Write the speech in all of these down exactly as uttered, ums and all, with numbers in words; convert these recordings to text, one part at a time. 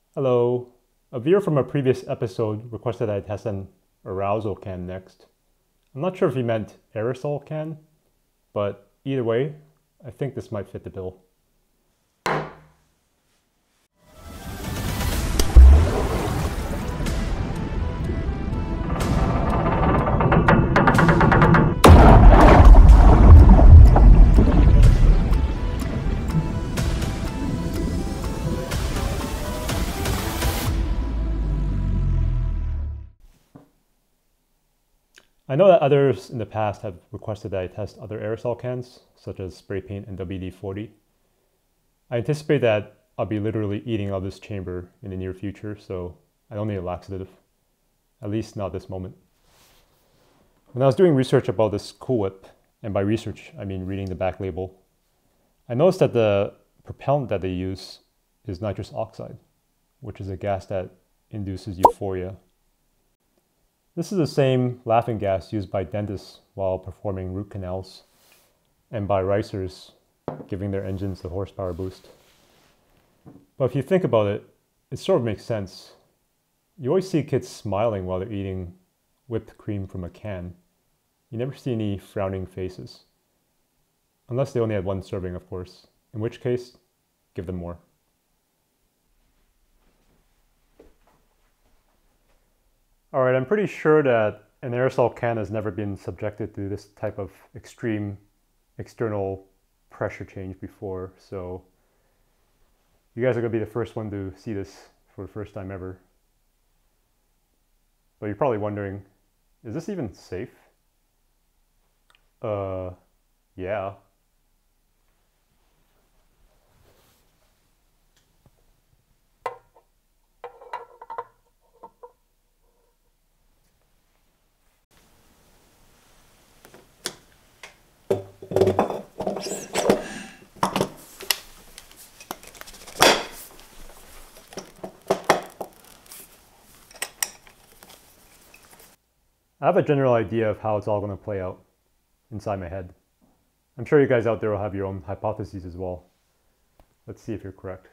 Hello. A viewer from a previous episode requested I test an arousal can next. I'm not sure if he meant aerosol can, but either way, I think this might fit the bill. I know that others in the past have requested that I test other aerosol cans, such as spray paint and W D forty. I anticipate that I'll be literally eating out of this chamber in the near future, so I don't need a laxative, at least not this moment. When I was doing research about this Cool Whip, and by research I mean reading the back label, I noticed that the propellant that they use is nitrous oxide, which is a gas that induces euphoria. This is the same laughing gas used by dentists while performing root canals, and by racers giving their engines a horsepower boost. But if you think about it, it sort of makes sense. You always see kids smiling while they're eating whipped cream from a can. You never see any frowning faces. Unless they only had one serving, of course, in which case, give them more. All right, I'm pretty sure that an aerosol can has never been subjected to this type of extreme external pressure change before, so you guys are going to be the first one to see this for the first time ever. But you're probably wondering, is this even safe? Uh, yeah. I have a general idea of how it's all going to play out inside my head. I'm sure you guys out there will have your own hypotheses as well. Let's see if you're correct.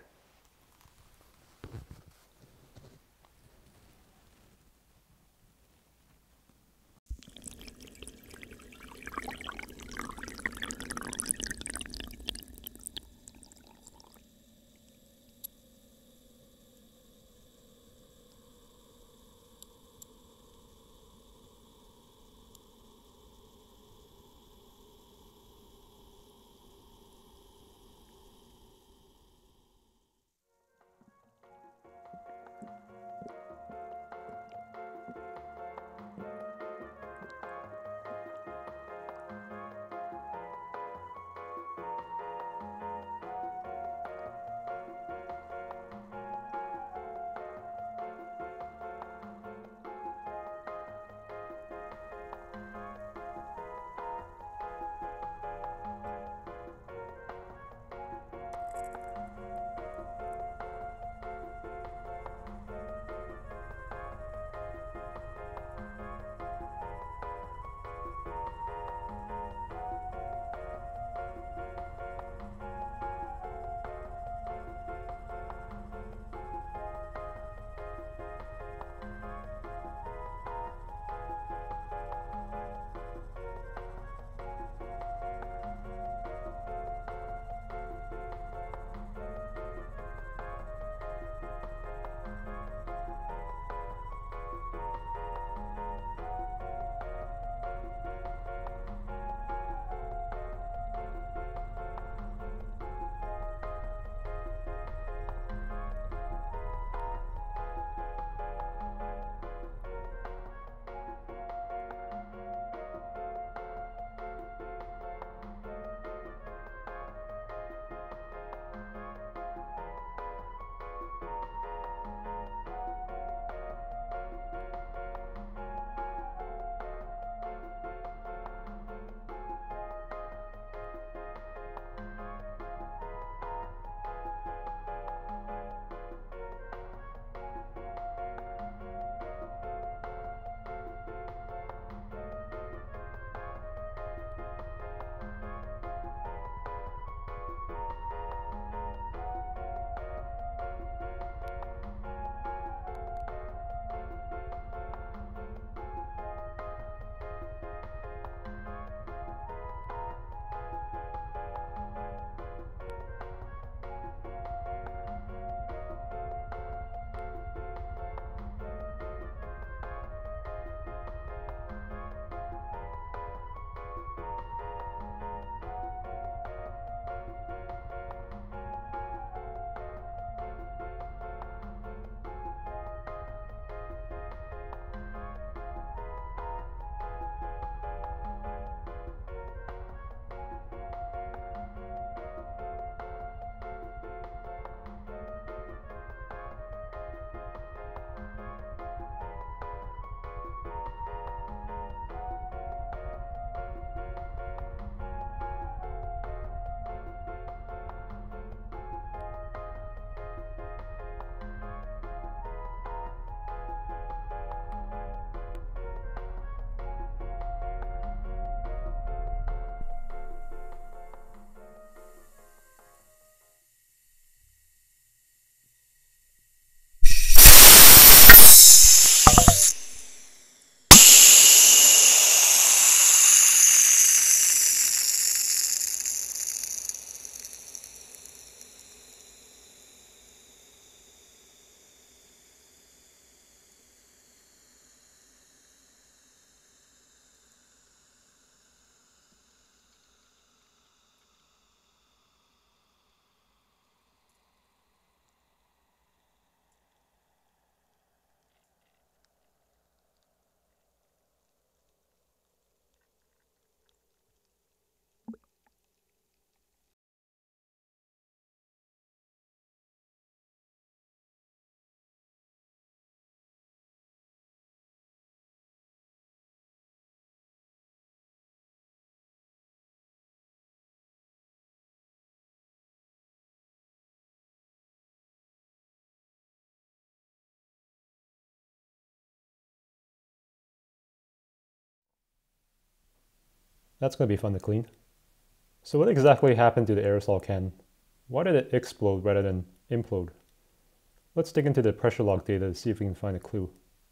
That's going to be fun to clean. So what exactly happened to the aerosol can? Why did it explode rather than implode? Let's dig into the pressure log data to see if we can find a clue.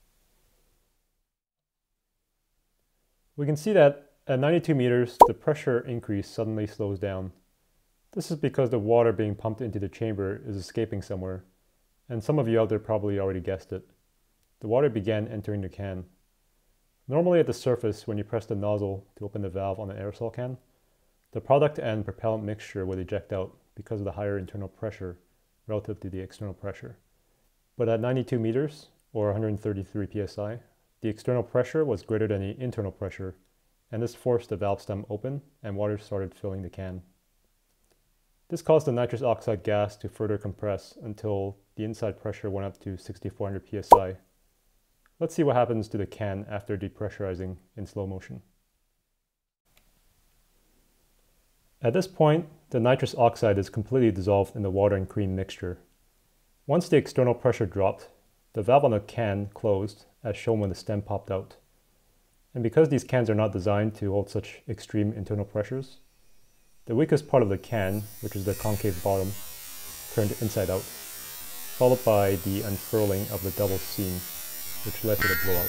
We can see that at ninety-two meters, the pressure increase suddenly slows down. This is because the water being pumped into the chamber is escaping somewhere, and some of you out there probably already guessed it. The water began entering the can. Normally at the surface, when you press the nozzle to open the valve on an aerosol can, the product and propellant mixture would eject out because of the higher internal pressure relative to the external pressure. But at ninety-two meters, or one hundred thirty-three P S I, the external pressure was greater than the internal pressure, and this forced the valve stem open and water started filling the can. This caused the nitrous oxide gas to further compress until the inside pressure went up to sixty-four hundred P S I. Let's see what happens to the can after depressurizing in slow motion. At this point, the nitrous oxide is completely dissolved in the water and cream mixture. Once the external pressure dropped, the valve on the can closed, as shown when the stem popped out. And because these cans are not designed to hold such extreme internal pressures, the weakest part of the can, which is the concave bottom, turned inside out, followed by the unfurling of the double seam, which led to the blowout.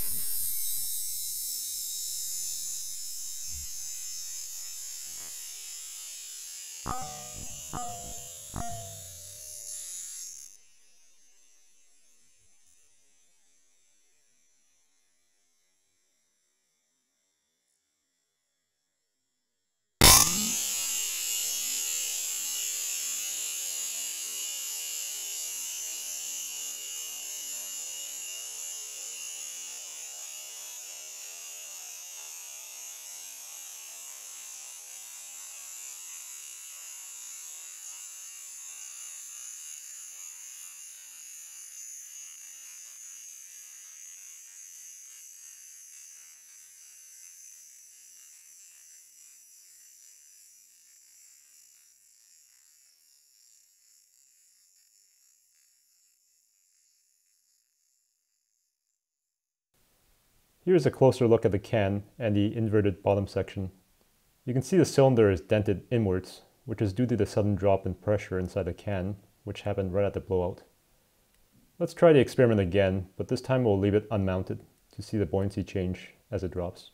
Here's a closer look at the can and the inverted bottom section. You can see the cylinder is dented inwards, which is due to the sudden drop in pressure inside the can, which happened right at the blowout. Let's try the experiment again, but this time we'll leave it unmounted to see the buoyancy change as it drops.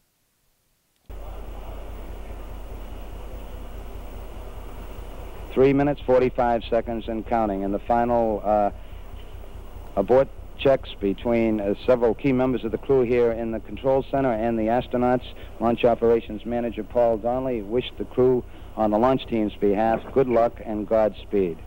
Three minutes, forty-five seconds and counting. And the final uh, abort checks between uh, several key members of the crew here in the control center and the astronauts. Launch operations manager Paul Donnelly wished the crew on the launch team's behalf good luck and Godspeed.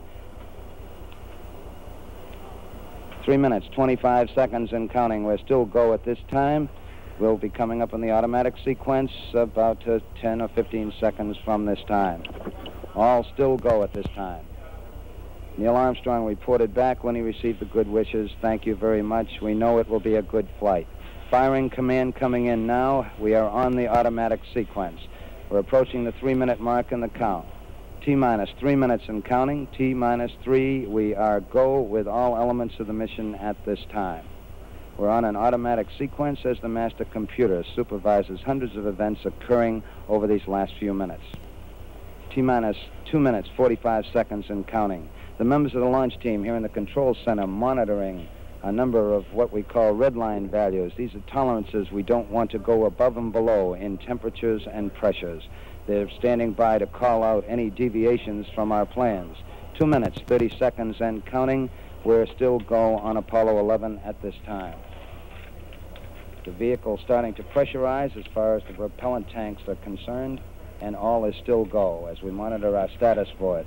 Three minutes, twenty-five seconds and counting. We're still go at this time. We'll be coming up in the automatic sequence about uh, ten or fifteen seconds from this time. All still go at this time. Neil Armstrong reported back when he received the good wishes. Thank you very much. We know it will be a good flight. Firing command coming in now. We are on the automatic sequence. We're approaching the three-minute mark in the count. T-minus three minutes and counting. T-minus three. We are go with all elements of the mission at this time. We're on an automatic sequence as the master computer supervises hundreds of events occurring over these last few minutes. T-minus two minutes, forty-five seconds and counting. The members of the launch team here in the control center monitoring a number of what we call red line values. These are tolerances we don't want to go above and below in temperatures and pressures. They're standing by to call out any deviations from our plans. Two minutes, thirty seconds and counting. We're still go on Apollo eleven at this time. The vehicle starting to pressurize as far as the propellant tanks are concerned, and all is still go as we monitor our status for it.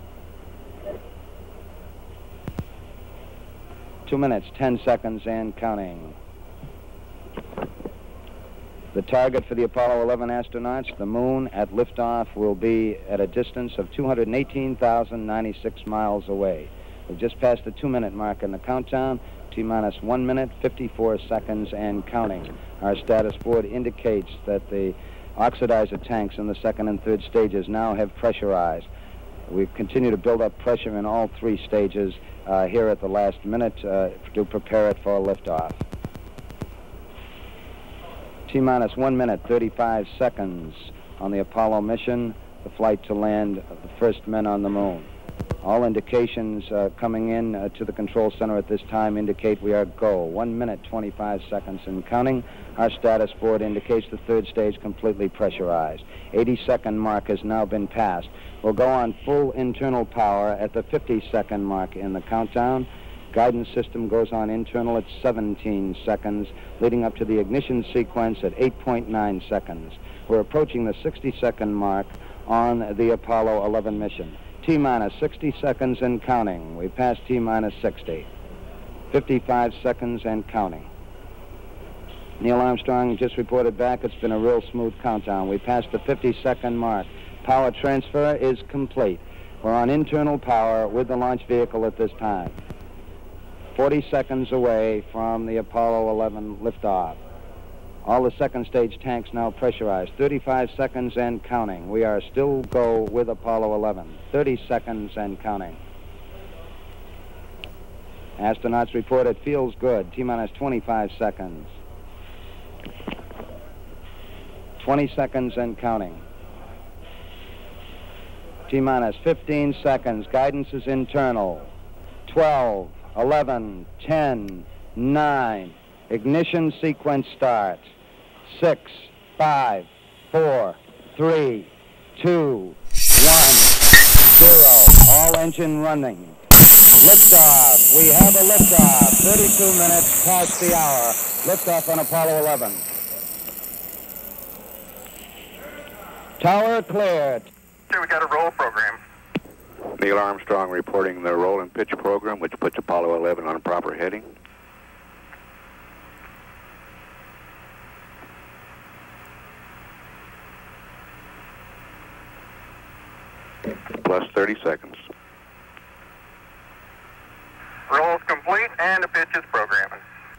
Two minutes, ten seconds and counting. The target for the Apollo eleven astronauts, the moon at liftoff, will be at a distance of two hundred eighteen thousand ninety-six miles away. We've just passed the two-minute mark in the countdown. T-minus one minute, fifty-four seconds and counting. Our status board indicates that the oxidizer tanks in the second and third stages now have pressurized. We continue to build up pressure in all three stages uh, here at the last minute uh, to prepare it for liftoff. T-minus one minute, thirty-five seconds on the Apollo mission, the flight to land of the first men on the moon. All indications uh, coming in uh, to the control center at this time indicate we are go. One minute, twenty-five seconds and counting. Our status board indicates the third stage completely pressurized. eighty second mark has now been passed. We'll go on full internal power at the fifty second mark in the countdown. Guidance system goes on internal at seventeen seconds, leading up to the ignition sequence at eight point nine seconds. We're approaching the sixty second mark on the Apollo eleven mission. T-minus sixty seconds and counting. We passed T-minus sixty. fifty-five seconds and counting. Neil Armstrong just reported back it's been a real smooth countdown. We passed the fifty second mark. Power transfer is complete. We're on internal power with the launch vehicle at this time. forty seconds away from the Apollo eleven liftoff. All the second stage tanks now pressurized. thirty-five seconds and counting. We are still go with Apollo eleven. thirty seconds and counting. Astronauts report it feels good. T-minus twenty-five seconds. twenty seconds and counting. T-minus fifteen seconds. Guidance is internal. twelve, eleven, ten, nine. Ignition sequence starts. Six, five, four, three, two, one, zero. All engine running. Liftoff. We have a liftoff. thirty-two minutes past the hour. Liftoff on Apollo eleven. Tower cleared. Here we got a roll program. Neil Armstrong reporting the roll and pitch program, which puts Apollo eleven on a proper heading. Plus thirty seconds. Roll's complete and the pitch is programming.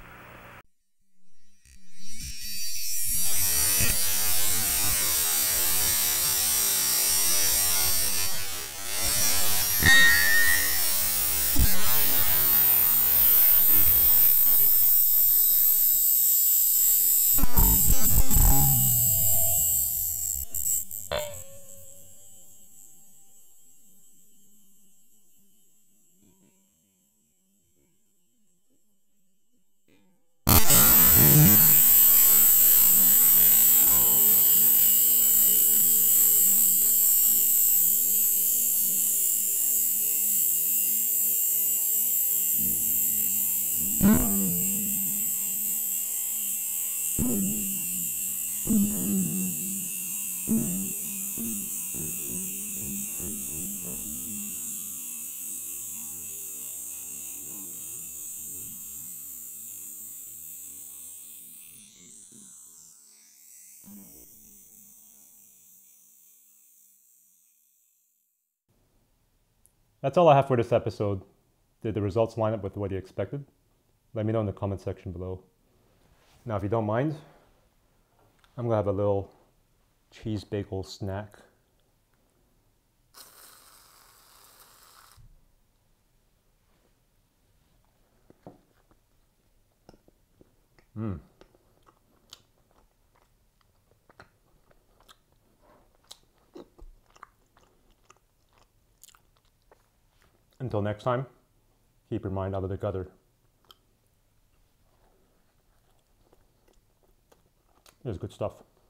That's all I have for this episode. Did the results line up with what you expected? Let me know in the comment section below. Now, if you don't mind, I'm gonna have a little cheese bagel snack. Mmm. Until next time, keep your mind out of the gutter. This is good stuff.